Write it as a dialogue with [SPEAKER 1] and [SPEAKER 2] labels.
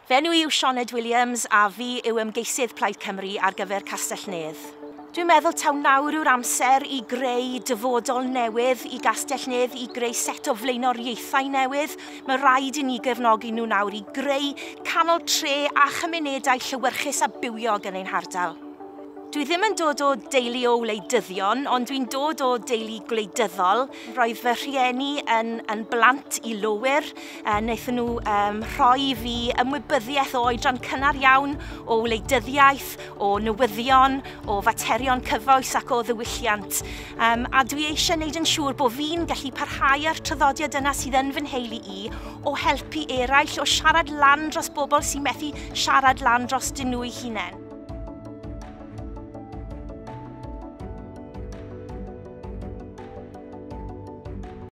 [SPEAKER 1] Fy enw yw Sioned Williams a fi yw ymgeisydd Plaid Cymru ar gyfer Castell Nedd. Dwi'n meddwl taw nawr yw'r amser i greu dyfodol newydd i Gastell Nedd, i greu set o flaenoriaethau newydd. Mae rhaid i ni gefnogi nhw nawr i greu canol tre a chymunedau llewyrchus a bywiog yn ein hardal. Dwi ddim yn dod o deulu o wleidyddion, ond dwi'n dod o deulu gwleidyddol. Roedd fy rhieni yn blant i lowyr. Wnaethon nhw rhoi fi ymwybyddiaeth o oedran cynnar iawn o wleidyddiaeth, o newyddion, o faterion cyfoes ac o ddiwylliant. A dwi eisiau gwneud yn siŵr bod fi'n gallu parhau ar traddodiad yna sydd yn fy nheulu i o helpu eraill, o siarad lan dros bobl sy'n methu siarad lan dros dyn nhw eu hunain.